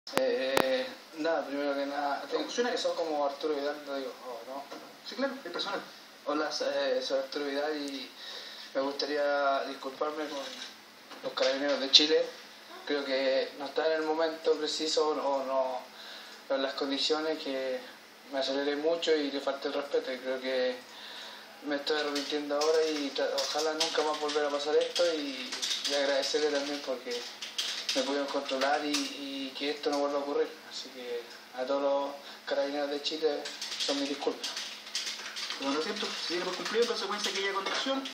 Nada, primero que nada, funciona que son como Arturo Vidal, lo digo, ¿no? Sí, claro, es personal. Hola, soy Arturo Vidal y me gustaría disculparme con los Carabineros de Chile. Creo que no está en el momento preciso o no en las condiciones, que me aceleré mucho y le falté el respeto, y creo que me estoy arrepintiendo ahora y ojalá nunca más volver a pasar esto, y agradecerle también porque me pudieron controlar y que esto no vuelva a ocurrir. Así que a todos los Carabineros de Chile son mis disculpas. Por lo tanto, se tiene por cumplido en consecuencia aquella condición.